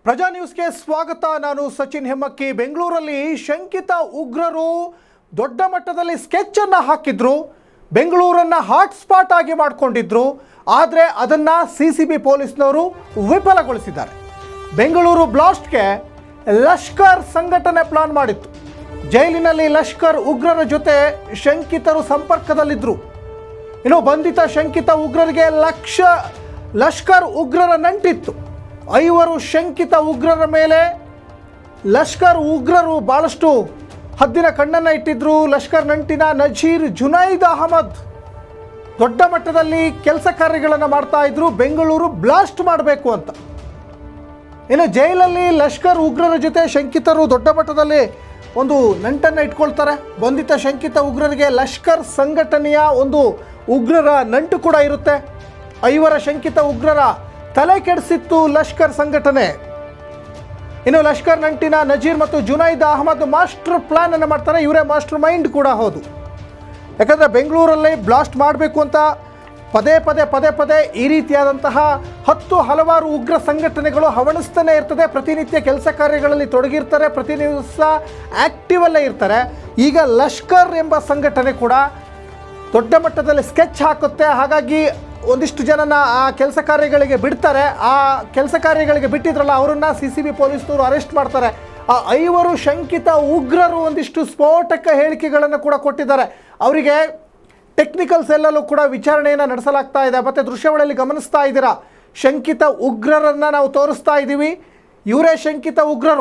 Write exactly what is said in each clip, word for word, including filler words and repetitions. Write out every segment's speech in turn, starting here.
ಪ್ರಜಾ ನ್ಯೂಸ್ಗೆ ಸ್ವಾಗತ. ನಾನು ಸಚಿನ್ ಹೆಮ್ಮಕ್ಕಿ. ಬೆಂಗಳೂರಲ್ಲಿ ಶಂಕಿತ ಉಗ್ರರು ದೊಡ್ಡ ಮಟ್ಟದಲ್ಲಿ ಸ್ಕೆಚ್ ಅನ್ನು ಹಾಕಿದ್ರು, ಬೆಂಗಳೂರನ್ನ ಹಾಟ್ಸ್ಪಾಟ್ ಆಗಿ ಮಾಡಿಕೊಂಡಿದ್ರು. ಆದರೆ ಅದನ್ನು ಸಿ ಸಿ ಬಿ ಪೊಲೀಸ್ನವರು ವಿಫಲಗೊಳಿಸಿದ್ದಾರೆ. ಬೆಂಗಳೂರು ಬ್ಲಾಸ್ಟ್ಗೆ ಲಷ್ಕರ್ ಸಂಘಟನೆ ಪ್ಲಾನ್ ಮಾಡಿತ್ತು. ಜೈಲಿನಲ್ಲಿ ಲಷ್ಕರ್ ಉಗ್ರರ ಜೊತೆ ಶಂಕಿತರು ಸಂಪರ್ಕದಲ್ಲಿದ್ದರು. ಇನ್ನು ಬಂಧಿತ ಶಂಕಿತ ಉಗ್ರರಿಗೆ ಲಕ್ಷ ಲಷ್ಕರ್ ಉಗ್ರರ ನಂಟಿತ್ತು. ಐವರು ಶಂಕಿತ ಉಗ್ರರ ಮೇಲೆ ಲಷ್ಕರ್ ಉಗ್ರರು ಭಾಳಷ್ಟು ಹದ್ದಿನ ಕಣ್ಣನ್ನು ಇಟ್ಟಿದ್ರು. ಲಷ್ಕರ್ ನಂಟಿನ ನಜೀರ್, ಜುನೈದ್ ಅಹಮದ್ ದೊಡ್ಡ ಮಟ್ಟದಲ್ಲಿ ಕೆಲಸ ಕಾರ್ಯಗಳನ್ನು ಮಾಡ್ತಾ ಇದ್ರು, ಬೆಂಗಳೂರು ಬ್ಲಾಸ್ಟ್ ಮಾಡಬೇಕು ಅಂತ. ಇನ್ನು ಜೈಲಲ್ಲಿ ಲಷ್ಕರ್ ಉಗ್ರರ ಜೊತೆ ಶಂಕಿತರು ದೊಡ್ಡ ಮಟ್ಟದಲ್ಲಿ ಒಂದು ನಂಟನ್ನು ಇಟ್ಕೊಳ್ತಾರೆ. ಬಂಧಿತ ಶಂಕಿತ ಉಗ್ರರಿಗೆ ಲಷ್ಕರ್ ಸಂಘಟನೆಯ ಒಂದು ಉಗ್ರರ ನಂಟು ಕೂಡ ಇರುತ್ತೆ. ಐವರ ಶಂಕಿತ ಉಗ್ರರ ತಲೆ ಕೆಡಿಸಿತ್ತು ಲಷ್ಕರ್ ಸಂಘಟನೆ. ಇನ್ನು ಲಷ್ಕರ್ ನಂಟಿನ ನಜೀರ್ ಮತ್ತು ಜುನೈದ್ ಅಹಮದ್ ಮಾಸ್ಟರ್ ಪ್ಲಾನ್ ಅನ್ನು ಮಾಡ್ತಾರೆ. ಇವರೇ ಮಾಸ್ಟರ್ ಮೈಂಡ್ ಕೂಡ ಹೌದು. ಯಾಕಂದರೆ ಬೆಂಗಳೂರಲ್ಲಿ ಬ್ಲಾಸ್ಟ್ ಮಾಡಬೇಕು ಅಂತ ಪದೇ ಪದೇ ಪದೇ ಪದೇ ಈ ರೀತಿಯಾದಂತಹ ಹತ್ತು ಹಲವಾರು ಉಗ್ರ ಸಂಘಟನೆಗಳು ಹವಣಿಸ್ತಾನೆ ಇರ್ತದೆ. ಪ್ರತಿನಿತ್ಯ ಕೆಲಸ ಕಾರ್ಯಗಳಲ್ಲಿ ತೊಡಗಿರ್ತಾರೆ, ಪ್ರತಿ ದಿವಸ ಆ್ಯಕ್ಟಿವ್ ಅಲ್ಲೇ ಇರ್ತಾರೆ. ಈಗ ಲಷ್ಕರ್ ಎಂಬ ಸಂಘಟನೆ ಕೂಡ ದೊಡ್ಡ ಮಟ್ಟದಲ್ಲಿ ಸ್ಕೆಚ್ ಹಾಕುತ್ತೆ. ಹಾಗಾಗಿ ಒಂದಿಷ್ಟು ಜನನ ಆ ಕೆಲಸ ಕಾರ್ಯಗಳಿಗೆ ಬಿಡ್ತಾರೆ. ಆ ಕೆಲಸ ಕಾರ್ಯಗಳಿಗೆ ಬಿಟ್ಟಿದ್ರಲ್ಲ, ಅವರನ್ನು ಸಿ ಸಿ ಬಿ ಪೊಲೀಸ್ನವರು ಅರೆಸ್ಟ್ ಮಾಡ್ತಾರೆ. ಆ ಐವರು ಶಂಕಿತ ಉಗ್ರರು ಒಂದಿಷ್ಟು ಸ್ಫೋಟಕ ಹೇಳಿಕೆಗಳನ್ನು ಕೂಡ ಕೊಟ್ಟಿದ್ದಾರೆ. ಅವರಿಗೆ ಟೆಕ್ನಿಕಲ್ ಸೆಲ್ಲಲ್ಲೂ ಕೂಡ ವಿಚಾರಣೆಯನ್ನು ನಡೆಸಲಾಗ್ತಾ ಇದೆ. ಮತ್ತು ದೃಶ್ಯಾವಳಿಯಲ್ಲಿ ಗಮನಿಸ್ತಾ ಇದ್ದೀರಾ, ಶಂಕಿತ ಉಗ್ರರನ್ನು ನಾವು ತೋರಿಸ್ತಾ ಇದ್ದೀವಿ. ಇವರೇ ಶಂಕಿತ ಉಗ್ರರು.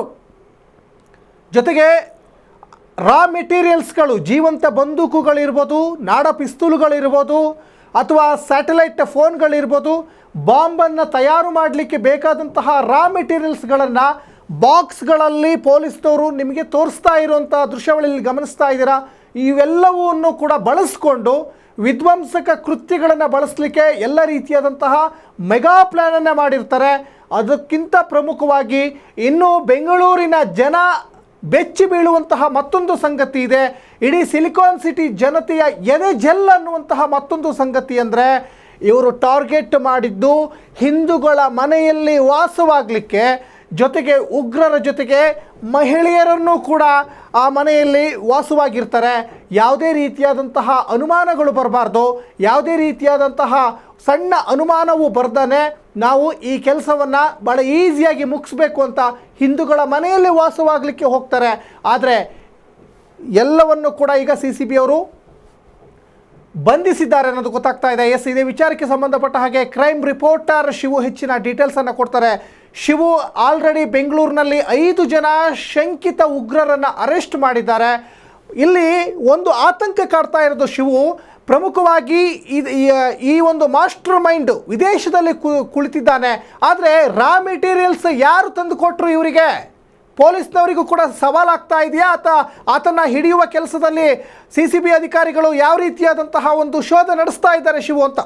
ಜೊತೆಗೆ ರಾ ಮೆಟೀರಿಯಲ್ಸ್ಗಳು, ಜೀವಂತ ಬಂದೂಕುಗಳಿರ್ಬೋದು, ನಾಡ ಪಿಸ್ತೂಲುಗಳಿರ್ಬೋದು, ಅಥವಾ ಸ್ಯಾಟಲೈಟ್ ಫೋನ್ಗಳಿರ್ಬೋದು, ಬಾಂಬನ್ನು ತಯಾರು ಮಾಡಲಿಕ್ಕೆ ಬೇಕಾದಂತಹ ರಾ ಮೆಟೀರಿಯಲ್ಸ್ಗಳನ್ನು ಬಾಕ್ಸ್ಗಳಲ್ಲಿ ಪೊಲೀಸ್ನವರು ನಿಮಗೆ ತೋರಿಸ್ತಾ ಇರುವಂಥ ದೃಶ್ಯಾವಳಿಯಲ್ಲಿ ಗಮನಿಸ್ತಾ ಇದ್ದೀರಾ. ಇವೆಲ್ಲವನ್ನು ಕೂಡ ಬಳಸ್ಕೊಂಡು ವಿಧ್ವಂಸಕ ಕೃತ್ಯಗಳನ್ನು ಬಳಸಲಿಕ್ಕೆ ಎಲ್ಲ ರೀತಿಯಾದಂತಹ ಮೆಗಾ ಪ್ಲ್ಯಾನನ್ನು ಮಾಡಿರ್ತಾರೆ. ಅದಕ್ಕಿಂತ ಪ್ರಮುಖವಾಗಿ ಇನ್ನೂ ಬೆಂಗಳೂರಿನ ಜನ ಬೆಚ್ಚಿ ಬೀಳುವಂತಹ ಮತ್ತೊಂದು ಸಂಗತಿ ಇದೆ. ಇಡೀ ಸಿಲಿಕಾನ್ ಸಿಟಿ ಜನತೆಯ ಎದೆ ಜೆಲ್ ಅನ್ನುವಂತಹ ಮತ್ತೊಂದು ಸಂಗತಿ ಅಂದರೆ, ಇವರು ಟಾರ್ಗೆಟ್ ಮಾಡಿದ್ದು ಹಿಂದೂಗಳ ಮನೆಯಲ್ಲಿ ವಾಸವಾಗಲಿಕ್ಕೆ, ಜೊತೆಗೆ ಉಗ್ರರ ಜೊತೆಗೆ ಮಹಿಳೆಯರನ್ನು ಕೂಡ ಆ ಮನೆಯಲ್ಲಿ ವಾಸವಾಗಿರ್ತಾರೆ. ಯಾವುದೇ ರೀತಿಯಾದಂತಹ ಅನುಮಾನಗಳು ಬರಬಾರ್ದು, ಯಾವುದೇ ರೀತಿಯಾದಂತಹ ಸಣ್ಣ ಅನುಮಾನವು ಬರ್ದಾನೆ ನಾವು ಈ ಕೆಲಸವನ್ನು ಭಾಳ ಈಸಿಯಾಗಿ ಮುಗಿಸ್ಬೇಕು ಅಂತ ಹಿಂದೂಗಳ ಮನೆಯಲ್ಲಿ ವಾಸವಾಗಲಿಕ್ಕೆ ಹೋಗ್ತಾರೆ. ಆದರೆ ಎಲ್ಲವನ್ನು ಕೂಡ ಈಗ ಸಿ ಸಿ ಬಿ ಅವರು ಬಂಧಿಸಿದ್ದಾರೆ ಅನ್ನೋದು ಗೊತ್ತಾಗ್ತಾ ಇದೆ. ಎಸ್, ಇದೇ ವಿಚಾರಕ್ಕೆ ಸಂಬಂಧಪಟ್ಟ ಹಾಗೆ ಕ್ರೈಮ್ ರಿಪೋರ್ಟರ್ ಶಿವು ಹೆಚ್ಚಿನ ಡೀಟೇಲ್ಸನ್ನು ಕೊಡ್ತಾರೆ. ಶಿವು, ಆಲ್ರೆಡಿ ಬೆಂಗಳೂರಿನಲ್ಲಿ ಐದು ಜನ ಶಂಕಿತ ಉಗ್ರರನ್ನು ಅರೆಸ್ಟ್ ಮಾಡಿದ್ದಾರೆ. ಇಲ್ಲಿ ಒಂದು ಆತಂಕ ಕಾಡ್ತಾ ಇರೋದು ಶಿವು, ಪ್ರಮುಖವಾಗಿ ಇದು ಈ ಒಂದು ಮಾಸ್ಟರ್ ಮೈಂಡ್ ವಿದೇಶದಲ್ಲಿ ಕುಳಿತಿದ್ದಾನೆ. ಆದರೆ ರಾ ಮೆಟೀರಿಯಲ್ಸ್ ಯಾರು ತಂದು ಕೊಟ್ಟರು ಇವರಿಗೆ? ಪೊಲೀಸ್ನವರಿಗೂ ಕೂಡ ಸವಾಲಾಗ್ತಾ ಇದೆಯಾ? ಆತ ಆತನ ಹಿಡಿಯುವ ಕೆಲಸದಲ್ಲಿ ಸಿ ಸಿ ಬಿ ಅಧಿಕಾರಿಗಳು ಯಾವ ರೀತಿಯಾದಂತಹ ಒಂದು ಶೋಧ ನಡೆಸ್ತಾ ಇದ್ದಾರೆ ಶಿವು ಅಂತ?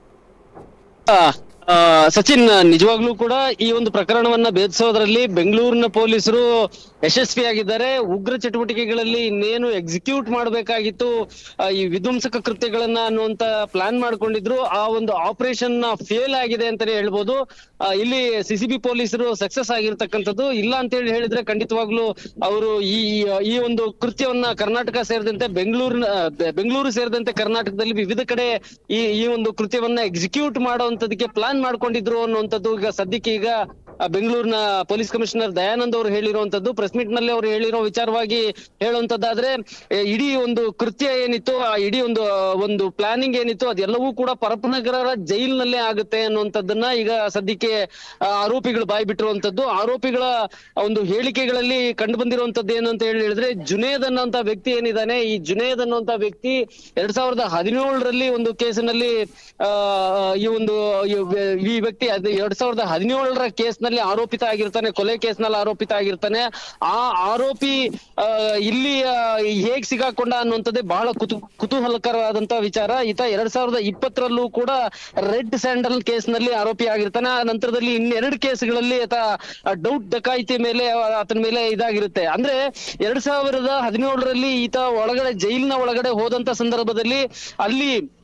ಸಚಿನ್, ನಿಜವಾಗ್ಲೂ ಕೂಡ ಈ ಒಂದು ಪ್ರಕರಣವನ್ನ ಭೇದಿಸೋದ್ರಲ್ಲಿ ಬೆಂಗಳೂರಿನ ಪೊಲೀಸರು ಯಶಸ್ವಿಯಾಗಿದ್ದಾರೆ. ಉಗ್ರ ಚಟುವಟಿಕೆಗಳಲ್ಲಿ ಇನ್ನೇನು ಎಕ್ಸಿಕ್ಯೂಟ್ ಮಾಡಬೇಕಾಗಿತ್ತು, ಈ ವಿಧ್ವಂಸಕ ಕೃತ್ಯಗಳನ್ನ ಅನ್ನುವಂತ ಪ್ಲಾನ್ ಮಾಡ್ಕೊಂಡಿದ್ರು. ಆ ಒಂದು ಆಪರೇಷನ್ ಫೇಲ್ ಆಗಿದೆ ಅಂತಾನೆ ಹೇಳ್ಬೋದು. ಇಲ್ಲಿ ಸಿಸಿಬಿ ಪೊಲೀಸರು ಸಕ್ಸಸ್ ಆಗಿರ್ತಕ್ಕಂಥದ್ದು. ಇಲ್ಲ ಅಂತ ಹೇಳಿ ಹೇಳಿದ್ರೆ ಖಂಡಿತವಾಗ್ಲೂ ಅವರು ಈ ಈ ಒಂದು ಕೃತ್ಯವನ್ನ ಕರ್ನಾಟಕ ಸೇರಿದಂತೆ ಬೆಂಗಳೂರಿನ ಬೆಂಗಳೂರು ಸೇರಿದಂತೆ ಕರ್ನಾಟಕದಲ್ಲಿ ವಿವಿಧ ಕಡೆ ಈ ಈ ಒಂದು ಕೃತ್ಯವನ್ನ ಎಕ್ಸಿಕ್ಯೂಟ್ ಮಾಡುವಂತದಕ್ಕೆ ಪ್ಲಾನ್ ಮಾಡ್ಕೊಂಡಿದ್ರು ಅನ್ನುವಂಥದ್ದು ಈಗ ಸದ್ಯಕ್ಕೆ ಈಗ ಬೆಂಗಳೂರಿನ ಪೊಲೀಸ್ ಕಮಿಷನರ್ ದಯಾನಂದ್ ಅವರು ಹೇಳಿರುವಂತದ್ದು. ಪ್ರೆಸ್ ಮೀಟ್ ನಲ್ಲಿ ಅವರು ಹೇಳಿರೋ ವಿಚಾರವಾಗಿ ಹೇಳುವಂತದ್ದಾದ್ರೆ, ಇಡೀ ಒಂದು ಕೃತ್ಯ ಏನಿತ್ತು, ಆ ಇಡೀ ಒಂದು ಒಂದು ಪ್ಲಾನಿಂಗ್ ಏನಿತ್ತು, ಅದೆಲ್ಲವೂ ಕೂಡ ಪರಪನಗರ ಜೈಲಿನಲ್ಲೇ ಆಗುತ್ತೆ ಅನ್ನುವಂಥದ್ದನ್ನ ಈಗ ಸದ್ಯಕ್ಕೆ ಆರೋಪಿಗಳು ಬಾಯಿ ಬಿಟ್ಟಿರುವಂತದ್ದು. ಆರೋಪಿಗಳ ಒಂದು ಹೇಳಿಕೆಗಳಲ್ಲಿ ಕಂಡು ಬಂದಿರುವಂತದ್ದು ಏನು ಅಂತ ಹೇಳಿ ಹೇಳಿದ್ರೆ, ಜುನೇದ್ ಅನ್ನುವಂತ ವ್ಯಕ್ತಿ ಏನಿದ್ದಾನೆ, ಈ ಜುನೇದ್ ಅನ್ನುವಂತ ವ್ಯಕ್ತಿ ಎರಡ್ ಸಾವಿರದ ಹದಿನೇಳರಲ್ಲಿ ಒಂದು ಕೇಸಿನಲ್ಲಿ ಆ ಈ ಒಂದು ಈ ವ್ಯಕ್ತಿ ಎರಡ್ ಸಾವಿರದ ಹದಿನೇಳರ ಕೇಸ್ ನಲ್ಲಿ ಆರೋಪಿತ ಆಗಿರ್ತಾನೆ, ಕೊಲೆ ಕೇಸ್ ನಲ್ಲಿ ಆರೋಪಿತ ಆಗಿರ್ತಾನೆ. ಆ ಆರೋಪಿ ಇಲ್ಲಿ ಹೇಗ್ ಸಿಗಾಕೊಂಡ ಅನ್ನುವಂಥದ್ದೇ ಬಹಳ ಕುತು ಕುತೂಹಲಕರವಾದಂತ ವಿಚಾರ. ಈತ ಎರಡ್ ಸಾವಿರದ ಇಪ್ಪತ್ತರಲ್ಲೂ ಕೂಡ ರೆಡ್ ಸ್ಯಾಂಡಲ್ ಕೇಸ್ ನಲ್ಲಿ ಆರೋಪಿ ಆಗಿರ್ತಾನೆ. ಆ ನಂತರದಲ್ಲಿ ಇನ್ನೆರಡು ಕೇಸ್ಗಳಲ್ಲಿ ಆತ ಡೌಟ್ ಡಕಾಯಿತಿ ಮೇಲೆ ಆತನ ಮೇಲೆ ಇದಾಗಿರುತ್ತೆ. ಅಂದ್ರೆ ಎರಡ್ ಸಾವಿರದ ಹದಿನೇಳರಲ್ಲಿ ಈತ ಒಳಗಡೆ ಜೈಲಿನ ಒಳಗಡೆ ಹೋದಂತ ಸಂದರ್ಭದಲ್ಲಿ ಅಲ್ಲಿ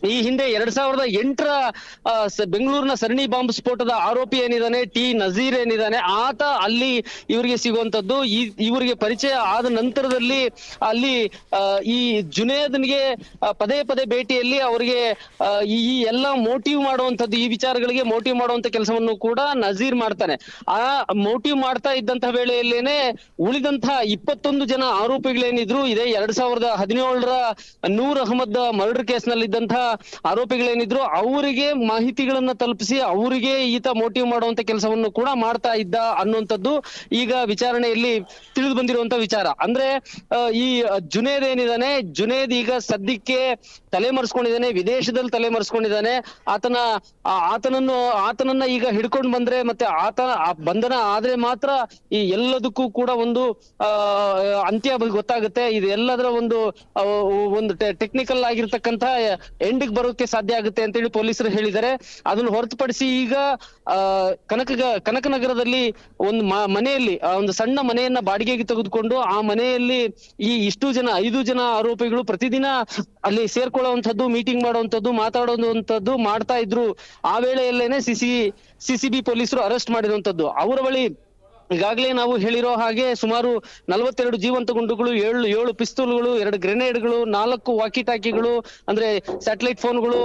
ಈ ಹಿಂದೆ ಎರಡ್ ಸಾವಿರದ ಎಂಟರ ಬೆಂಗಳೂರಿನ ಸರಣಿ ಬಾಂಬ್ ಸ್ಫೋಟದ ಆರೋಪಿ ಏನಿದ್ದಾನೆ ಟಿ ನಜೀರ್ ಏನಿದ್ದಾನೆ ಆತ ಅಲ್ಲಿ ಇವರಿಗೆ ಸಿಗುವಂತದ್ದು. ಈ ಇವರಿಗೆ ಪರಿಚಯ ಆದ ನಂತರದಲ್ಲಿ ಅಲ್ಲಿ ಈ ಜುನೇದ್ನಿಗೆ ಪದೇ ಪದೇ ಭೇಟಿಯಲ್ಲಿ ಅವರಿಗೆ ಈ ಎಲ್ಲ ಮೋಟಿವ್ ಮಾಡುವಂತದ್ದು, ಈ ವಿಚಾರಗಳಿಗೆ ಮೋಟಿವ್ ಮಾಡುವಂತ ಕೆಲಸವನ್ನು ಕೂಡ ನಜೀರ್ ಮಾಡ್ತಾನೆ. ಆ ಮೋಟಿವ್ ಮಾಡ್ತಾ ಇದ್ದಂತಹ ವೇಳೆಯಲ್ಲೇನೆ ಉಳಿದಂತಹ ಇಪ್ಪತ್ತೊಂದು ಜನ ಆರೋಪಿಗಳೇನಿದ್ರು ಇದೇ ಎರಡ್ ಸಾವಿರದ ಹದಿನೇಳರ ನೂರ್ ಅಹಮದ್ ಮರ್ಡರ್ ಕೇಸ್ ನಲ್ಲಿ ಇದ್ದಂತಹ ಆರೋಪಿಗಳೇನಿದ್ರು ಅವರಿಗೆ ಮಾಹಿತಿಗಳನ್ನ ತಲುಪಿಸಿ ಅವರಿಗೆ ಈತ ಮೋಟಿವ್ ಮಾಡುವಂತ ಕೆಲಸವನ್ನು ಕೂಡ ಮಾಡ್ತಾ ಇದ್ದ ಅನ್ನುವಂಥದ್ದು ಈಗ ವಿಚಾರಣೆಯಲ್ಲಿ ತಿಳಿದು ಬಂದಿರುವಂತ ವಿಚಾರ. ಅಂದ್ರೆ ಈ ಜುನೇದ್ ಏನಿದಾನೆ, ಜುನೇದ್ ಈಗ ಸದ್ಯಕ್ಕೆ ತಲೆಮರೆಸ್ಕೊಂಡಿದ್ದಾನೆ, ವಿದೇಶದಲ್ಲಿ ತಲೆಮರೆಸ್ಕೊಂಡಿದ್ದಾನೆ. ಆತನ ಆತನನ್ನು ಆತನನ್ನ ಈಗ ಹಿಡ್ಕೊಂಡು ಬಂದ್ರೆ ಮತ್ತೆ ಆತ ಬಂಧನ ಆದ್ರೆ ಮಾತ್ರ ಈ ಎಲ್ಲದಕ್ಕೂ ಕೂಡ ಒಂದು ಆ ಅಂತ್ಯ ಗೊತ್ತಾಗುತ್ತೆ. ಇದು ಎಲ್ಲದರ ಒಂದು ಒಂದು ಟೆಕ್ನಿಕಲ್ ಆಗಿರ್ತಕ್ಕಂಥ ಎಂಡ್ ಬರೋಕೆ ಸಾಧ್ಯ ಆಗುತ್ತೆ ಅಂತೇಳಿ ಪೊಲೀಸರು ಹೇಳಿದ್ದಾರೆ. ಅದನ್ನು ಹೊರತುಪಡಿಸಿ ಈಗ ಆ ಕನಕ ಕನಕನಗರದಲ್ಲಿ ಒಂದು ಮನೆಯಲ್ಲಿ ಒಂದು ಸಣ್ಣ ಮನೆಯನ್ನ ಬಾಡಿಗೆಗೆ ತೆಗೆದುಕೊಂಡು ಆ ಮನೆಯಲ್ಲಿ ಈ ಇಷ್ಟು ಜನ ಐದು ಜನ ಆರೋಪಿಗಳು ಪ್ರತಿದಿನ ಅಲ್ಲಿ ಸೇರ್ಕೊಳ್ಳುವಂಥದ್ದು, ಮೀಟಿಂಗ್ ಮಾಡುವಂಥದ್ದು, ಮಾತಾಡುವಂಥದ್ದು ಮಾಡ್ತಾ ಇದ್ರು. ಆ ವೇಳೆಯಲ್ಲೇನೆ ಸಿಸಿ ಸಿಸಿಬಿ ಪೊಲೀಸರು ಅರೆಸ್ಟ್ ಮಾಡಿರುವಂತದ್ದು. ಅವರ ಬಳಿ ಈಗಾಗಲೇ ನಾವು ಹೇಳಿರೋ ಹಾಗೆ ಸುಮಾರು ನಲವತ್ತೆರಡು ಜೀವಂತ ಗುಂಡುಗಳು, ಏಳು ಏಳು ಪಿಸ್ತೂಲ್ಗಳು, ಎರಡು ಗ್ರೆನೇಡ್ಗಳು, ನಾಲ್ಕು ವಾಕಿ ಟಾಕಿಗಳು ಅಂದ್ರೆ ಸ್ಯಾಟಲೈಟ್ ಫೋನ್ಗಳು,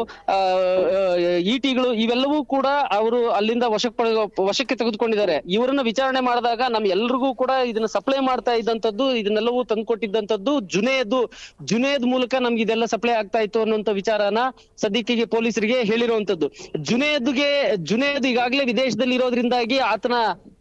ಇಟಿಗಳು ಇವೆಲ್ಲವೂ ಕೂಡ ಅವರು ಅಲ್ಲಿಂದ ವಶಕ್ಕೆ ವಶಕ್ಕೆ ತೆಗೆದುಕೊಂಡಿದ್ದಾರೆ. ಇವರನ್ನ ವಿಚಾರಣೆ ಮಾಡಿದಾಗ ನಮ್ ಎಲ್ರಿಗೂ ಕೂಡ ಇದನ್ನ ಸಪ್ಲೈ ಮಾಡ್ತಾ ಇದ್ದಂತದ್ದು, ಇದನ್ನೆಲ್ಲವೂ ತಂದ್ಕೊಟ್ಟಿದ್ದಂತದ್ದು ಜುನೇದ್ ಜುನೇದ್ ಮೂಲಕ ನಮ್ಗೆ ಇದೆಲ್ಲ ಸಪ್ಲೈ ಆಗ್ತಾ ಇತ್ತು ಅನ್ನುವಂತ ವಿಚಾರನ ಸದ್ಯಕ್ಕೆ ಪೊಲೀಸರಿಗೆ ಹೇಳಿರುವಂತದ್ದು. ಜುನೇದ್ಗೆ ಜುನೇದ್ ಈಗಾಗಲೇ ವಿದೇಶದಲ್ಲಿ ಇರೋದ್ರಿಂದಾಗಿ ಆತನ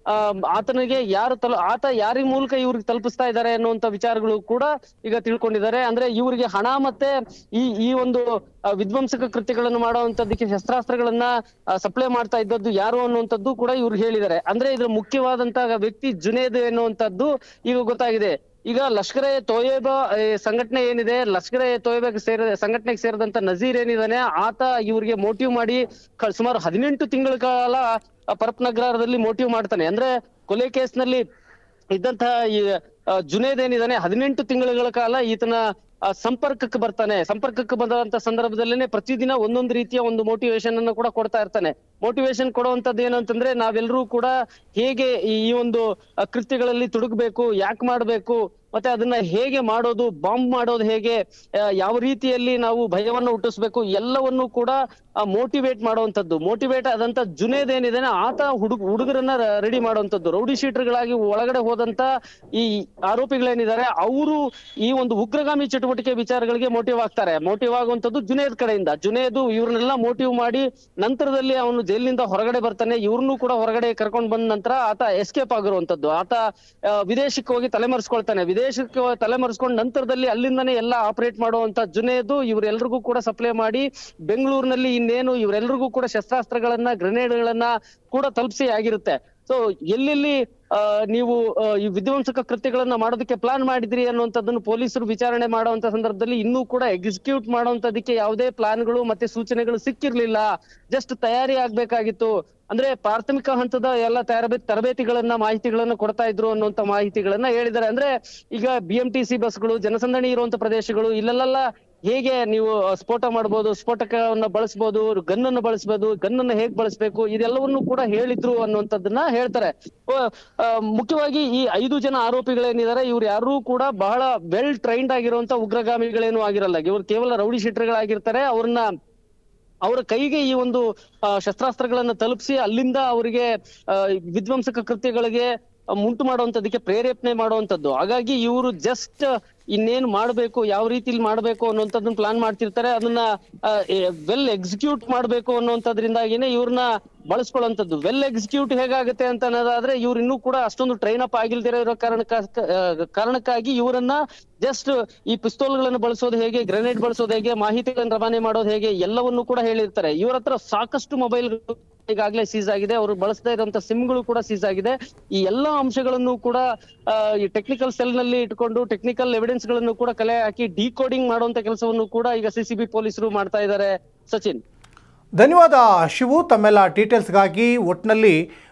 ಆತನಿಗೆ ಯಾರು ತಲ ಆತ ಯಾರಿ ಮೂಲಕ ಇವ್ರಿಗೆ ತಲುಪಿಸ್ತಾ ಇದ್ದಾರೆ ಅನ್ನುವಂತ ವಿಚಾರಗಳು ಕೂಡ ಈಗ ತಿಳ್ಕೊಂಡಿದ್ದಾರೆ. ಅಂದ್ರೆ ಇವರಿಗೆ ಹಣ ಮತ್ತೆ ಈ ಈ ಒಂದು ವಿಧ್ವಂಸಕ ಕೃತ್ಯಗಳನ್ನು ಮಾಡುವಂತದ್ದಕ್ಕೆ ಶಸ್ತ್ರಾಸ್ತ್ರಗಳನ್ನ ಸಪ್ಲೈ ಮಾಡ್ತಾ ಇದ್ದದ್ದು ಯಾರು ಅನ್ನುವಂಥದ್ದು ಕೂಡ ಇವ್ರು ಹೇಳಿದ್ದಾರೆ. ಅಂದ್ರೆ ಇದ್ರ ಮುಖ್ಯವಾದಂತಹ ವ್ಯಕ್ತಿ ಜುನೇದ್ ಎನ್ನುವಂಥದ್ದು ಈಗ ಗೊತ್ತಾಗಿದೆ. ಈಗ ಲಷ್ಕರ್ ಎ ತೊಯ್ಬಾ ಸಂಘಟನೆ ಏನಿದೆ, ಲಷ್ಕರ್ ಎ ತೊಯ್ಬಾಗೆ ಸೇರ ಸಂಘಟನೆಗೆ ಸೇರಿದಂತ ನಜೀರ್ ಏನಿದಾನೆ ಆತ ಇವ್ರಿಗೆ ಮೋಟಿವ್ ಮಾಡಿ ಸುಮಾರು ಹದಿನೆಂಟು ತಿಂಗಳ ಕಾಲ ಪರಪ್ ನಗರದಲ್ಲಿ ಮೋಟಿವ್ ಮಾಡ್ತಾನೆ. ಅಂದ್ರೆ ಕೊಲೆ ಕೇಸ್ ನಲ್ಲಿ ಇದ್ದಂತಹ ಈ ಜುನೇದ್ ಏನಿದಾನೆ ಹದಿನೆಂಟು ತಿಂಗಳ ಕಾಲ ಈತನ ಸಂಪರ್ಕಕ್ಕೆ ಬರ್ತಾನೆ. ಸಂಪರ್ಕಕ್ಕೆ ಬಂದಂತ ಸಂದರ್ಭದಲ್ಲೇನೆ ಪ್ರತಿದಿನ ಒಂದೊಂದು ರೀತಿಯ ಒಂದು ಮೋಟಿವೇಶನ್ ಅನ್ನು ಕೂಡ ಕೊಡ್ತಾ ಇರ್ತಾನೆ. ಮೋಟಿವೇಶನ್ ಕೊಡುವಂತದ್ದು ಏನಂತಂದ್ರೆ ನಾವೆಲ್ಲರೂ ಕೂಡ ಹೇಗೆ ಈ ಒಂದು ಕೃತ್ಯಗಳಲ್ಲಿ ತೊಡಗಬೇಕು, ಯಾಕೆ ಮಾಡ್ಬೇಕು, ಮತ್ತೆ ಅದನ್ನ ಹೇಗೆ ಮಾಡೋದು, ಬಾಂಬ್ ಮಾಡೋದು ಹೇಗೆ, ಯಾವ ರೀತಿಯಲ್ಲಿ ನಾವು ಭಯವನ್ನ ಹುಟ್ಟಿಸ್ಬೇಕು, ಎಲ್ಲವನ್ನೂ ಕೂಡ ಮೋಟಿವೇಟ್ ಮಾಡುವಂತದ್ದು. ಮೋಟಿವೇಟ್ ಆದಂತ ಜುನೇದ್ ಏನಿದೆ ಆತ ಹುಡುಗ ಹುಡುಗರನ್ನ ರೆಡಿ ಮಾಡುವಂತದ್ದು. ರೌಡಿ ಶೀಟರ್ಗಳಾಗಿ ಒಳಗಡೆ ಹೋದಂತ ಈ ಆರೋಪಿಗಳೇನಿದ್ದಾರೆ ಅವರು ಈ ಒಂದು ಉಗ್ರಗಾಮಿ ಚಟುವಟಿಕೆ ವಿಚಾರಗಳಿಗೆ ಮೋಟಿವ್ ಆಗ್ತಾರೆ. ಮೋಟಿವ್ ಆಗುವಂತದ್ದು ಜುನೇದ್ ಕಡೆಯಿಂದ. ಜುನೇದ್ ಇವ್ರನ್ನೆಲ್ಲ ಮೋಟಿವ್ ಮಾಡಿ ನಂತರದಲ್ಲಿ ಅವನು ಜೈಲಿನಿಂದ ಹೊರಗಡೆ ಬರ್ತಾನೆ. ಇವ್ರನ್ನೂ ಕೂಡ ಹೊರಗಡೆ ಕರ್ಕೊಂಡ್ ಬಂದ ನಂತರ ಆತ ಎಸ್ಕೇಪ್ ಆಗಿರುವಂತದ್ದು. ಆತ ವಿದೇಶಕ್ಕೆ ಹೋಗಿ ತಲೆಮರೆಸ್ಕೊಳ್ತಾನೆ. ವಿದೇಶಕ್ಕೆ ತಲೆಮರೆಸ್ಕೊಂಡ್ ನಂತರದಲ್ಲಿ ಅಲ್ಲಿಂದಾನೇ ಎಲ್ಲ ಆಪರೇಟ್ ಮಾಡುವಂತ ಜುನೇದ್ ಇವರೆಲ್ಲರಿಗೂ ಕೂಡ ಸಪ್ಲೈ ಮಾಡಿ ಬೆಂಗಳೂರಿನಲ್ಲಿ ಇನ್ನೇನು ಇವರೆಲ್ಲರಿಗೂ ಕೂಡ ಶಸ್ತ್ರಾಸ್ತ್ರಗಳನ್ನ ಗ್ರೆನೇಡ್ಗಳನ್ನ ಕೂಡ ತಲುಪಿಸಿ ಆಗಿರುತ್ತೆ. ಸೊ ಎಲ್ಲೆಲ್ಲಿ ಅಹ್ ನೀವು ಈ ವಿಧ್ವಂಸಕ ಕೃತ್ಯಗಳನ್ನ ಮಾಡೋದಕ್ಕೆ ಪ್ಲಾನ್ ಮಾಡಿದ್ರಿ ಅನ್ನುವಂಥದ್ದನ್ನು ಪೊಲೀಸರು ವಿಚಾರಣೆ ಮಾಡುವಂತ ಸಂದರ್ಭದಲ್ಲಿ ಇನ್ನೂ ಕೂಡ ಎಕ್ಸಿಕ್ಯೂಟ್ ಮಾಡುವಂತದಕ್ಕೆ ಯಾವುದೇ ಪ್ಲಾನ್ಗಳು ಮತ್ತೆ ಸೂಚನೆಗಳು ಸಿಕ್ಕಿರ್ಲಿಲ್ಲ. ಜಸ್ಟ್ ತಯಾರಿ ಆಗ್ಬೇಕಾಗಿತ್ತು. ಅಂದ್ರೆ ಪ್ರಾಥಮಿಕ ಹಂತದ ಎಲ್ಲ ತರಬೇತಿ ತರಬೇತಿಗಳನ್ನ ಮಾಹಿತಿಗಳನ್ನ ಕೊಡ್ತಾ ಇದ್ರು ಅನ್ನುವಂತ ಮಾಹಿತಿಗಳನ್ನ ಹೇಳಿದ್ದಾರೆ. ಅಂದ್ರೆ ಈಗ ಬಿ ಎಂ ಟಿ ಸಿ ಬಸ್ಗಳು, ಜನಸಂದಣಿ ಇರುವಂತ ಪ್ರದೇಶಗಳು ಇಲ್ಲೆಲ್ಲ ಹೇಗೆ ನೀವು ಸ್ಫೋಟ ಮಾಡ್ಬೋದು, ಸ್ಫೋಟಕವನ್ನ ಬಳಸ್ಬೋದು, ಗನ್ನನ್ನು ಬಳಸ್ಬೋದು, ಗನ್ನನ್ನು ಹೇಗ್ ಬಳಸ್ಬೇಕು, ಇದೆಲ್ಲವನ್ನೂ ಕೂಡ ಹೇಳಿದ್ರು ಅನ್ನುವಂಥದ್ದನ್ನ ಹೇಳ್ತಾರೆ. ಮುಖ್ಯವಾಗಿ ಈ ಐದು ಜನ ಆರೋಪಿಗಳೇನಿದ್ದಾರೆ ಇವ್ರು ಯಾರು ಕೂಡ ಬಹಳ ವೆಲ್ ಟ್ರೈನ್ಡ್ ಆಗಿರುವಂತ ಉಗ್ರಗಾಮಿಗಳೇನು ಆಗಿರಲ್ಲ. ಇವ್ರು ಕೇವಲ ರೌಡಿ ಶೀಟರ್ಗಳಾಗಿರ್ತಾರೆ. ಅವ್ರನ್ನ ಅವರ ಕೈಗೆ ಈ ಒಂದು ಶಸ್ತ್ರಾಸ್ತ್ರಗಳನ್ನ ತಲುಪಿಸಿ ಅಲ್ಲಿಂದ ಅವರಿಗೆ ವಿಧ್ವಂಸಕ ಕೃತ್ಯಗಳಿಗೆ ಮುಂಟು ಮಾಡುವಂತದಕ್ಕೆ ಪ್ರೇರೇಪಣೆ ಮಾಡುವಂತದ್ದು. ಹಾಗಾಗಿ ಇವರು ಜಸ್ಟ್ ಇನ್ನೇನು ಮಾಡ್ಬೇಕು, ಯಾವ ರೀತಿಲಿ ಮಾಡ್ಬೇಕು ಅನ್ನುವಂಥದ್ದನ್ನ ಪ್ಲಾನ್ ಮಾಡ್ತಿರ್ತಾರೆ. ಅದನ್ನ ವೆಲ್ ಎಕ್ಸಿಕ್ಯೂಟ್ ಮಾಡ್ಬೇಕು ಅನ್ನುವಂಥದ್ರಿಂದಾಗಿನೇ ಇವ್ರನ್ನ ಬಳಸ್ಕೊಳ್ಳುವಂಥದ್ದು. ವೆಲ್ ಎಕ್ಸಿಕ್ಯೂಟ್ ಹೇಗಾಗುತ್ತೆ ಅಂತ ಅನ್ನೋದಾದ್ರೆ ಇವ್ರು ಇನ್ನೂ ಕೂಡ ಅಷ್ಟೊಂದು ಟ್ರೈನ್ ಅಪ್ ಆಗಿಲ್ದಿರೋ ಇರೋ ಕಾರಣಕ್ಕ ಕಾರಣಕ್ಕಾಗಿ ಇವರನ್ನ ಜಸ್ಟ್ ಈ ಪಿಸ್ತೂಲ್ಗಳನ್ನು ಬಳಸೋದು ಹೇಗೆ, ಗ್ರೆನೇಡ್ ಬಳಸೋದು ಹೇಗೆ, ಮಾಹಿತಿಗಳನ್ನು ರವಾನೆ ಮಾಡೋದು ಹೇಗೆ ಎಲ್ಲವನ್ನೂ ಕೂಡ ಹೇಳಿರ್ತಾರೆ. ಇವ್ರ ಹತ್ರ ಸಾಕಷ್ಟು ಮೊಬೈಲ್ ಈಗಾಗಲೇ ಸೀಸ್ ಆಗಿದೆ. ಅವರು ಬಳಸ್ತಾ ಇರುವಂತ ಸಿಮ್ಗಳು ಕೂಡ ಸೀಸ್ ಆಗಿದೆ. ಈ ಎಲ್ಲಾ ಅಂಶಗಳನ್ನು ಕೂಡ ಈ ಟೆಕ್ನಿಕಲ್ ಸೆಲ್ ನಲ್ಲಿ ಇಟ್ಕೊಂಡು ಟೆಕ್ನಿಕಲ್ ಎವಿಡೆನ್ಸ್ ಗಳನ್ನು ಕೂಡ ಕಲೆ ಹಾಕಿ ಡಿಕೋಡಿಂಗ್ ಮಾಡುವಂತ ಕೆಲಸವನ್ನು ಕೂಡ ಈಗ ಸಿಸಿಬಿ ಪೊಲೀಸರು ಮಾಡ್ತಾ ಇದ್ದಾರೆ. ಸಚಿನ್, ಧನ್ಯವಾದ ಶಿವು ತಮ್ಮೆಲ್ಲ ಡೀಟೇಲ್ಸ್ಗಾಗಿ. ಒಟ್ಟಿನಲ್ಲಿ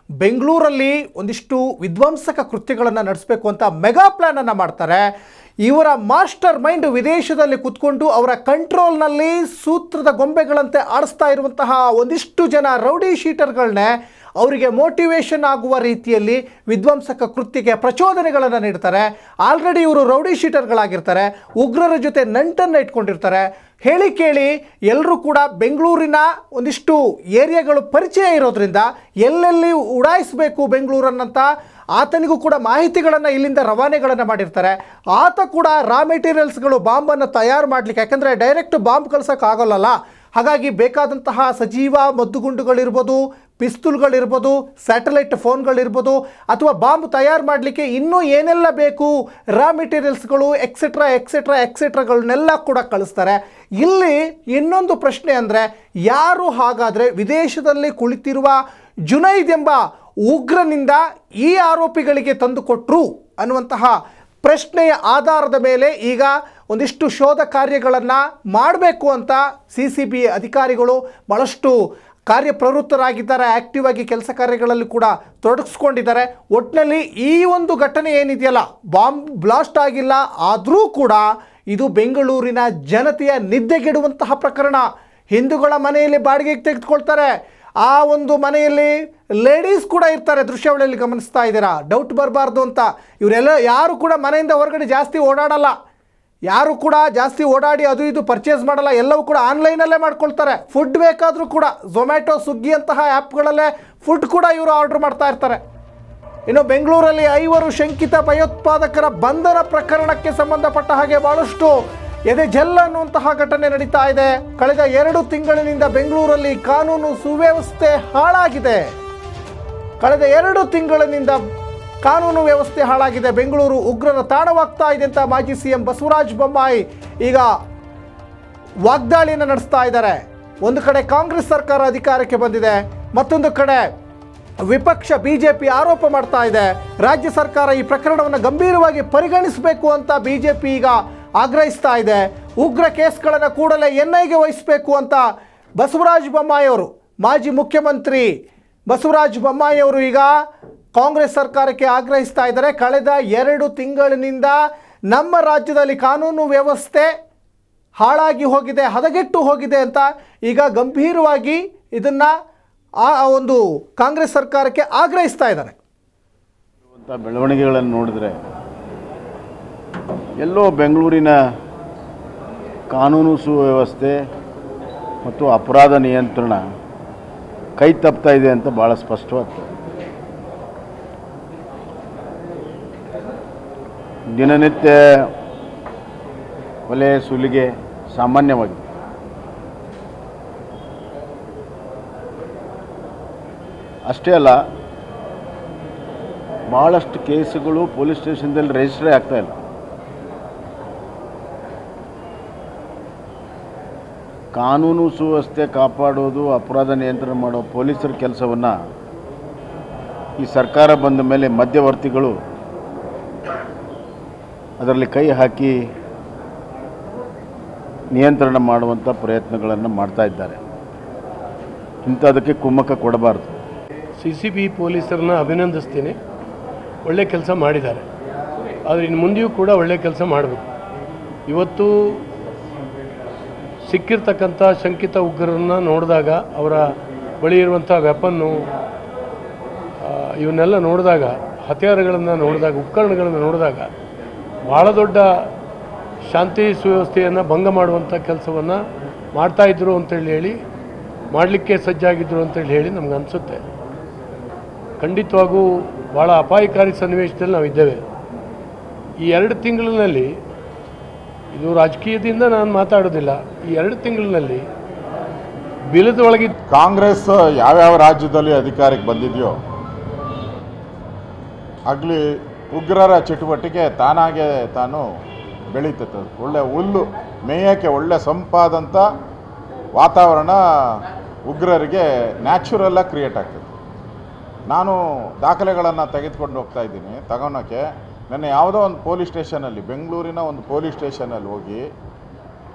ಬೆಂಗಳೂರಲ್ಲಿ ಒಂದಿಷ್ಟು ವಿಧ್ವಂಸಕ ಕೃತ್ಯಗಳನ್ನು ನಡೆಸಬೇಕು ಅಂತ ಮೆಗಾ ಪ್ಲ್ಯಾನನ್ನು ಮಾಡ್ತಾರೆ. ಇವರ ಮಾಸ್ಟರ್ ಮೈಂಡ್ ವಿದೇಶದಲ್ಲಿ ಕೂತ್ಕೊಂಡು ಅವರ ಕಂಟ್ರೋಲ್ನಲ್ಲಿ ಸೂತ್ರದ ಗೊಂಬೆಗಳಂತೆ ಆಡಿಸ್ತಾ ಇರುವಂತಹ ಒಂದಿಷ್ಟು ಜನ ರೌಡಿ ಶೀಟರ್ಗಳನ್ನೇ ಅವರಿಗೆ ಮೋಟಿವೇಶನ್ ಆಗುವ ರೀತಿಯಲ್ಲಿ ವಿಧ್ವಂಸಕ ಕೃತ್ಯಕ್ಕೆ ಪ್ರಚೋದನೆಗಳನ್ನು ನೀಡ್ತಾರೆ. ಆಲ್ರೆಡಿ ಇವರು ರೌಡಿ ಶೀಟರ್ಗಳಾಗಿರ್ತಾರೆ, ಉಗ್ರರ ಜೊತೆ ನಂಟನ್ನು ಇಟ್ಕೊಂಡಿರ್ತಾರೆ. ಹೇಳಿ ಕೇಳಿ ಎಲ್ಲರೂ ಕೂಡ ಬೆಂಗಳೂರಿನ ಒಂದಿಷ್ಟು ಏರಿಯಾಗಳು ಪರಿಚಯ ಇರೋದ್ರಿಂದ ಎಲ್ಲೆಲ್ಲಿ ಉಡಾಯಿಸಬೇಕು ಬೆಂಗಳೂರನ್ನಂತ ಆತನಿಗೂ ಕೂಡ ಮಾಹಿತಿಗಳನ್ನು ಇಲ್ಲಿಂದ ರವಾನೆಗಳನ್ನು ಮಾಡಿರ್ತಾರೆ. ಆತ ಕೂಡ ರಾ ಮೆಟೀರಿಯಲ್ಸ್ಗಳು ಬಾಂಬನ್ನು ತಯಾರು ಮಾಡಲಿಕ್ಕೆ, ಯಾಕಂದರೆ ಡೈರೆಕ್ಟ್ ಬಾಂಬ್ ಕಳ್ಸೋಕ್ಕಾಗಲ್ಲ, ಹಾಗಾಗಿ ಬೇಕಾದಂತಹ ಸಜೀವ ಮದ್ದುಗುಂಡುಗಳಿರ್ಬೋದು, ಪಿಸ್ತೂಲ್ಗಳಿರ್ಬೋದು, ಸ್ಯಾಟಲೈಟ್ ಫೋನ್ಗಳಿರ್ಬೋದು, ಅಥವಾ ಬಾಂಬ್ ತಯಾರು ಮಾಡಲಿಕ್ಕೆ ಇನ್ನೂ ಏನೆಲ್ಲ ಬೇಕು ರಾ ಮೆಟೀರಿಯಲ್ಸ್ಗಳು ಎಕ್ಸೆಟ್ರಾ ಎಕ್ಸೆಟ್ರಾ ಎಕ್ಸೆಟ್ರಾಗಳನ್ನೆಲ್ಲ ಕೂಡ ಕಳಿಸ್ತಾರೆ. ಇಲ್ಲಿ ಇನ್ನೊಂದು ಪ್ರಶ್ನೆ ಅಂದರೆ, ಯಾರು ಹಾಗಾದರೆ ವಿದೇಶದಲ್ಲಿ ಕುಳಿತಿರುವ ಜುನೈದ್ ಎಂಬ ಉಗ್ರನಿಂದ ಈ ಆರೋಪಿಗಳಿಗೆ ತಂದುಕೊಟ್ರು ಅನ್ನುವಂತಹ ಪ್ರಶ್ನೆಯ ಆಧಾರದ ಮೇಲೆ ಈಗ ಒಂದಿಷ್ಟು ಶೋಧ ಕಾರ್ಯಗಳನ್ನು ಮಾಡಬೇಕು ಅಂತ ಸಿ ಸಿ ಬಿ ಅಧಿಕಾರಿಗಳು ಭಾಳಷ್ಟು ಕಾರ್ಯಪ್ರವೃತ್ತರಾಗಿದ್ದಾರೆ. ಆ್ಯಕ್ಟಿವ್ ಆಗಿ ಕೆಲಸ ಕಾರ್ಯಗಳಲ್ಲಿ ಕೂಡ ತೊಡಗಿಸ್ಕೊಂಡಿದ್ದಾರೆ. ಒಟ್ಟಿನಲ್ಲಿ ಈ ಒಂದು ಘಟನೆ ಏನಿದೆಯಲ್ಲ, ಬಾಂಬ್ ಬ್ಲಾಸ್ಟ್ ಆಗಿಲ್ಲ, ಆದರೂ ಕೂಡ ಇದು ಬೆಂಗಳೂರಿನ ಜನತೆಯ ನಿದ್ದೆಗೆಡುವಂತಹ ಪ್ರಕರಣ. ಹಿಂದೂಗಳ ಮನೆಯಲ್ಲಿ ಬಾಡಿಗೆಗೆ ತೆಗೆದುಕೊಳ್ತಾರೆ, ಆ ಒಂದು ಮನೆಯಲ್ಲಿ ಲೇಡೀಸ್ ಕೂಡ ಇರ್ತಾರೆ. ದೃಶ್ಯಾವಳಿಯಲ್ಲಿ ಗಮನಿಸ್ತಾ ಇದ್ದೀರಾ, ಡೌಟ್ ಬರಬಾರ್ದು ಅಂತ. ಇವರೆಲ್ಲ ಯಾರು ಕೂಡ ಮನೆಯಿಂದ ಹೊರಗಡೆ ಜಾಸ್ತಿ ಓಡಾಡಲ್ಲ, ಯಾರು ಕೂಡ ಜಾಸ್ತಿ ಓಡಾಡಿ ಅದು ಇದು ಪರ್ಚೇಸ್ ಮಾಡಲ್ಲ, ಎಲ್ಲವೂ ಕೂಡ ಆನ್ಲೈನಲ್ಲೇ ಮಾಡ್ಕೊಳ್ತಾರೆ. ಫುಡ್ ಬೇಕಾದರೂ ಕೂಡ ಝೊಮ್ಯಾಟೊ, ಸ್ವಿಗ್ಗಿ ಅಂತಹ ಆ್ಯಪ್ಗಳಲ್ಲೇ ಫುಡ್ ಕೂಡ ಇವರು ಆರ್ಡರ್ ಮಾಡ್ತಾ ಇರ್ತಾರೆ. ಇನ್ನು ಬೆಂಗಳೂರಲ್ಲಿ ಐವರು ಶಂಕಿತ ಭಯೋತ್ಪಾದಕರ ಬಂಧನ ಪ್ರಕರಣಕ್ಕೆ ಸಂಬಂಧಪಟ್ಟ ಹಾಗೆ ಭಾಳಷ್ಟು ಎದೆ ಜಲ್ ಅನ್ನುವಂತಹ ಘಟನೆ ನಡೀತಾ ಇದೆ. ಕಳೆದ ಎರಡು ತಿಂಗಳಿನಿಂದ ಬೆಂಗಳೂರಲ್ಲಿ ಕಾನೂನು ಸುವ್ಯವಸ್ಥೆ ಹಾಳಾಗಿದೆ. ಕಳೆದ ಎರಡು ತಿಂಗಳಿನಿಂದ ಕಾನೂನು ವ್ಯವಸ್ಥೆ ಹಾಳಾಗಿದೆ. ಬೆಂಗಳೂರು ಉಗ್ರರ ತಾಣವಾಗ್ತಾ ಇದೆ ಅಂತ ಮಾಜಿ ಸಿ ಎಂ ಬಸವರಾಜ ಬೊಮ್ಮಾಯಿ ಈಗ ವಾಗ್ದಾಳಿಯನ್ನು ನಡೆಸ್ತಾ ಇದ್ದಾರೆ. ಒಂದು ಕಡೆ ಕಾಂಗ್ರೆಸ್ ಸರ್ಕಾರ ಅಧಿಕಾರಕ್ಕೆ ಬಂದಿದೆ, ಮತ್ತೊಂದು ಕಡೆ ವಿಪಕ್ಷ ಬಿಜೆಪಿ ಆರೋಪ ಮಾಡ್ತಾ ಇದೆ. ರಾಜ್ಯ ಸರ್ಕಾರ ಈ ಪ್ರಕರಣವನ್ನು ಗಂಭೀರವಾಗಿ ಪರಿಗಣಿಸಬೇಕು ಅಂತ ಬಿಜೆಪಿ ಈಗ ಆಗ್ರಹಿಸ್ತಾ ಇದೆ. ಉಗ್ರ ಕೇಸ್ಗಳನ್ನು ಕೂಡಲೇ ಎನ್ ಐಗೆ ವಹಿಸಬೇಕು ಅಂತ ಬಸವರಾಜ ಬೊಮ್ಮಾಯಿ ಅವರು, ಮಾಜಿ ಮುಖ್ಯಮಂತ್ರಿ ಬಸವರಾಜ ಬೊಮ್ಮಾಯಿ ಅವರು ಈಗ ಕಾಂಗ್ರೆಸ್ ಸರ್ಕಾರಕ್ಕೆ ಆಗ್ರಹಿಸ್ತಾ ಇದ್ದಾರೆ. ಕಳೆದ ಎರಡು ತಿಂಗಳಿನಿಂದ ನಮ್ಮ ರಾಜ್ಯದಲ್ಲಿ ಕಾನೂನು ವ್ಯವಸ್ಥೆ ಹಾಳಾಗಿ ಹೋಗಿದೆ, ಹದಗೆಟ್ಟು ಹೋಗಿದೆ ಅಂತ ಈಗ ಗಂಭೀರವಾಗಿ ಇದನ್ನು ಆ ಒಂದು ಕಾಂಗ್ರೆಸ್ ಸರ್ಕಾರಕ್ಕೆ ಆಗ್ರಹಿಸ್ತಾ ಇದ್ದಾರೆ. ಬೆಳವಣಿಗೆಗಳನ್ನು ನೋಡಿದ್ರೆ ಎಲ್ಲೋ ಬೆಂಗಳೂರಿನ ಕಾನೂನು ಸುವ್ಯವಸ್ಥೆ ಮತ್ತು ಅಪರಾಧ ನಿಯಂತ್ರಣ ಕೈ ತಪ್ತಾ ಇದೆ ಅಂತ ಭಾಳ ಸ್ಪಷ್ಟವಾಗ್ತದೆ. ದಿನನಿತ್ಯ ಕೊಲೆ ಸುಲಿಗೆ ಸಾಮಾನ್ಯವಾಗಿದೆ. ಅಷ್ಟೇ ಅಲ್ಲ, ಭಾಳಷ್ಟು ಕೇಸುಗಳು ಪೊಲೀಸ್ ಸ್ಟೇಷನ್ದಲ್ಲಿ ರಿಜಿಸ್ಟ್ರೇ ಆಗ್ತಾ ಇಲ್ಲ. ಕಾನೂನು ಸುವ್ಯವಸ್ಥೆ ಕಾಪಾಡೋದು, ಅಪರಾಧ ನಿಯಂತ್ರಣ ಮಾಡೋ ಪೊಲೀಸರ ಕೆಲಸವನ್ನು ಈ ಸರ್ಕಾರ ಬಂದ ಮೇಲೆ ಮಧ್ಯವರ್ತಿಗಳು ಅದರಲ್ಲಿ ಕೈ ಹಾಕಿ ನಿಯಂತ್ರಣ ಮಾಡುವಂಥ ಪ್ರಯತ್ನಗಳನ್ನು ಮಾಡ್ತಾ ಇದ್ದಾರೆ. ಇಂಥದಕ್ಕೆ ಕುಮ್ಮಕ್ಕ ಕೊಡಬಾರ್ದು. ಸಿ ಸಿ ಬಿ ಪೊಲೀಸರನ್ನ ಅಭಿನಂದಿಸ್ತೀನಿ, ಒಳ್ಳೆ ಕೆಲಸ ಮಾಡಿದ್ದಾರೆ. ಆದರೆ ಇನ್ನು ಮುಂದೆಯೂ ಕೂಡ ಒಳ್ಳೆ ಕೆಲಸ ಮಾಡಬೇಕು. ಇವತ್ತು ಸಿಕ್ಕಿರ್ತಕ್ಕಂಥ ಶಂಕಿತ ಉಗ್ರರನ್ನ ನೋಡಿದಾಗ, ಅವರ ಬಳಿ ಇರುವಂಥ ವೆಪನ್ನು ಇವನ್ನೆಲ್ಲ ನೋಡಿದಾಗ, ಹತ್ಯಾರಗಳನ್ನು ನೋಡಿದಾಗ, ಉಪಕರಣಗಳನ್ನು ನೋಡಿದಾಗ ಭಾಳ ದೊಡ್ಡ ಶಾಂತಿ ಸುವ್ಯವಸ್ಥೆಯನ್ನು ಭಂಗ ಮಾಡುವಂಥ ಕೆಲಸವನ್ನು ಮಾಡ್ತಾಯಿದ್ರು ಅಂತೇಳಿ ಹೇಳಿ ಮಾಡಲಿಕ್ಕೆ ಸಜ್ಜಾಗಿದ್ದರು ಅಂತೇಳಿ ಹೇಳಿ ನಮ್ಗೆ ಅನಿಸುತ್ತೆ. ಖಂಡಿತವಾಗೂ ಭಾಳ ಅಪಾಯಕಾರಿ ಸನ್ನಿವೇಶದಲ್ಲಿ ನಾವಿದ್ದೇವೆ. ಈ ಎರಡು ತಿಂಗಳಿನಲ್ಲಿ, ಇದು ರಾಜಕೀಯದಿಂದ ನಾನು ಮಾತಾಡೋದಿಲ್ಲ, ಈ ಎರಡು ತಿಂಗಳಿನಲ್ಲಿ ಬಿಲದೊಳಗೆ ಕಾಂಗ್ರೆಸ್ ಯಾವ್ಯಾವ ರಾಜ್ಯದಲ್ಲಿ ಅಧಿಕಾರಕ್ಕೆ ಬಂದಿದೆಯೋ ಆಗಲಿ ಉಗ್ರರ ಚಟುವಟಿಕೆ ತಾನಾಗೆ ತಾನು ಬೆಳೀತದೆ. ಒಳ್ಳೆ ಹುಲ್ಲು ಮೇಯಕ್ಕೆ ಒಳ್ಳೆ ಸಂಪಾದಂಥ ವಾತಾವರಣ ಉಗ್ರರಿಗೆ ನ್ಯಾಚುರಲಾಗಿ ಕ್ರಿಯೇಟ್ ಆಗ್ತದೆ. ನಾನು ದಾಖಲೆಗಳನ್ನು ತೆಗೆದುಕೊಂಡು ಹೋಗ್ತಾ ಇದ್ದೀನಿ ತಗೊಳಕ್ಕೆ. ನನ್ನ ಯಾವುದೋ ಒಂದು ಪೊಲೀಸ್ ಸ್ಟೇಷನಲ್ಲಿ, ಬೆಂಗಳೂರಿನ ಒಂದು ಪೊಲೀಸ್ ಸ್ಟೇಷನಲ್ಲಿ ಹೋಗಿ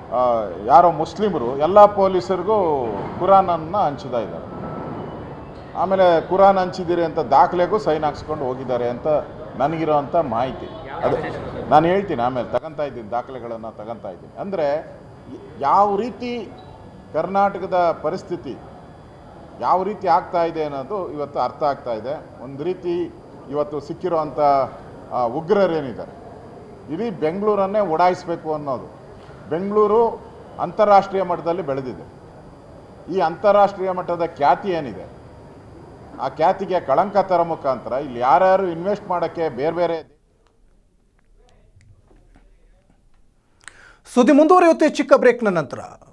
ಯಾರೋ ಮುಸ್ಲಿಮರು ಎಲ್ಲ ಪೊಲೀಸರಿಗೂ ಕುರಾನನ್ನು ಹಂಚ್ತಾ ಇದ್ದಾರೆ. ಆಮೇಲೆ ಕುರಾನ್ ಹಂಚಿದ್ದೀರಿ ಅಂತ ದಾಖಲೆಗೂ ಸೈನ್ ಹಾಕ್ಸ್ಕೊಂಡು ಹೋಗಿದ್ದಾರೆ ಅಂತ ನನಗಿರೋವಂಥ ಮಾಹಿತಿ. ಅದು ನಾನು ಹೇಳ್ತೀನಿ ಆಮೇಲೆ, ತಗೊಂತಾ ಇದ್ದೀನಿ ದಾಖಲೆಗಳನ್ನು ತಗೊಂತಾ ಇದ್ದೀನಿ. ಅಂದರೆ ಯಾವ ರೀತಿ ಕರ್ನಾಟಕದ ಪರಿಸ್ಥಿತಿ ಯಾವ ರೀತಿ ಆಗ್ತಾ ಇದೆ ಅನ್ನೋದು ಇವತ್ತು ಅರ್ಥ ಆಗ್ತಾ ಇದೆ. ಒಂದು ರೀತಿ ಇವತ್ತು ಸಿಕ್ಕಿರೋವಂಥ ಉಗ್ರರೇನಿದ್ದಾರೆ, ಇಡೀ ಬೆಂಗಳೂರನ್ನೇ ಓಡಾಯಿಸಬೇಕು ಅನ್ನೋದು. ಬೆಂಗಳೂರು ಅಂತಾರಾಷ್ಟ್ರೀಯ ಮಟ್ಟದಲ್ಲಿ ಬೆಳೆದಿದೆ. ಈ ಅಂತಾರಾಷ್ಟ್ರೀಯ ಮಟ್ಟದ ಖ್ಯಾತಿ ಏನಿದೆ, ಆ ಖ್ಯಾತಿಗೆ ಕಳಂಕ ತರ ಮುಖಾಂತರ ಇಲ್ಲಿ ಯಾರ್ಯಾರು ಇನ್ವೆಸ್ಟ್ ಮಾಡೋಕ್ಕೆ ಬೇರೆ ಬೇರೆ ಸುದ್ದಿ ಮುಂದುವರಿಯುತ್ತೆ ಚಿಕ್ಕ ಬ್ರೇಕ್ನ ನಂತರ.